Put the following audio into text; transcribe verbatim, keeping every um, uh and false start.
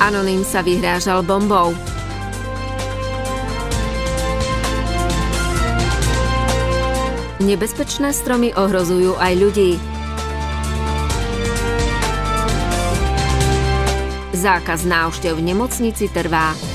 Anonym sa vyhrážal bombou. Nebezpečné stromy ohrozujú aj ľudí. Zákaz návštev v nemocnici trvá.